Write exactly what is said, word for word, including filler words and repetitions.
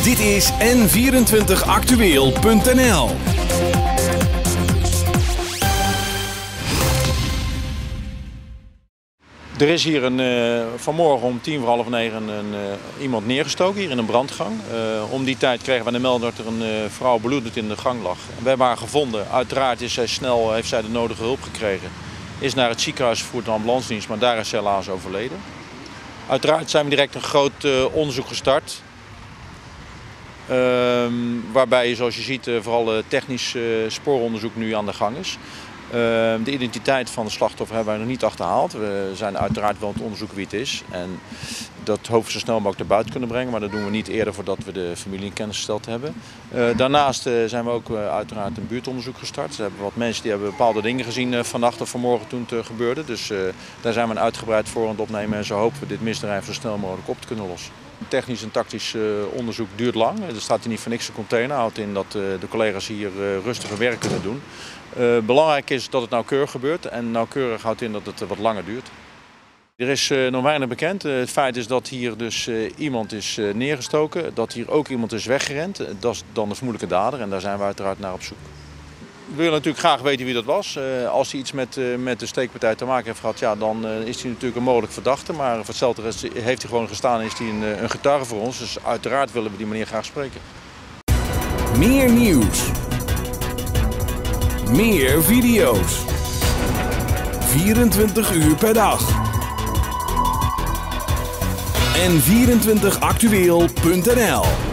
Dit is N vierentwintig actueel punt n l. Er is hier een, uh, vanmorgen om tien voor half negen een, uh, iemand neergestoken hier in een brandgang. Uh, om die tijd kregen we de melding dat er een uh, vrouw bloedend in de gang lag. We hebben haar gevonden. Uiteraard is zij snel, heeft zij de nodige hulp gekregen. Is naar het ziekenhuis gevoerd, de ambulancedienst, maar daar is ze helaas overleden. Uiteraard zijn we direct een groot uh, onderzoek gestart. Uh, waarbij, zoals je ziet, uh, vooral uh, technisch uh, spooronderzoek nu aan de gang is. Uh, de identiteit van de slachtoffer hebben wij nog niet achterhaald. We zijn uiteraard wel aan het onderzoeken wie het is. En dat hopen we zo snel mogelijk naar buiten kunnen brengen. Maar dat doen we niet eerder voordat we de familie in kennis gesteld hebben. Uh, daarnaast uh, zijn we ook uh, uiteraard een buurtonderzoek gestart. We hebben wat mensen die hebben bepaalde dingen gezien uh, vannacht of vanmorgen toen het uh, gebeurde. Dus uh, daar zijn we een uitgebreid voor aan het opnemen. En zo hopen we dit misdrijf zo snel mogelijk op te kunnen lossen. Technisch en tactisch uh, onderzoek duurt lang. Er staat hier niet voor niks een container. Houdt in dat uh, de collega's hier uh, rustiger werk kunnen doen. Uh, belangrijk is dat het nauwkeurig gebeurt en nauwkeurig houdt in dat het uh, wat langer duurt. Er is uh, nog weinig bekend. Uh, het feit is dat hier dus uh, iemand is uh, neergestoken, dat hier ook iemand is weggerend. Uh, dat is dan de vermoedelijke dader en daar zijn we uiteraard naar op zoek. We willen natuurlijk graag weten wie dat was. Uh, als hij iets met, uh, met de steekpartij te maken heeft gehad, ja, dan uh, is hij natuurlijk een mogelijk verdachte. Maar voor hetzelfde heeft hij gewoon gestaan en is hij een, een getuige voor ons. Dus uiteraard willen we die meneer graag spreken. Meer nieuws. Meer video's. vierentwintig uur per dag. N vierentwintig actueel punt n l